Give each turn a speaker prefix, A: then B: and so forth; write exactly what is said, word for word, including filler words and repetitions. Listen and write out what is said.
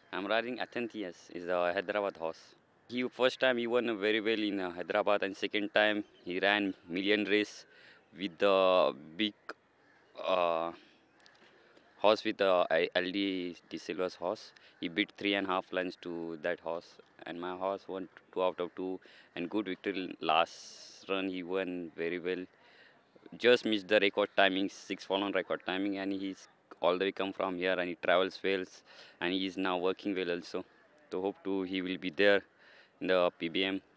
A: I'm riding Athenaeus, is a Hyderabad horse. He first time he won very well in uh, Hyderabad, and second time he ran million race with the big uh, horse with the I- L D De Silva's horse. He beat three and a half lengths to that horse, and my horse won two out of two, and good victory last run. He won very well. Just missed the record timing, six furlong record timing, and he's all the way come from here, and he travels well, and he is now working well also. So hope to he will be there in the P B M.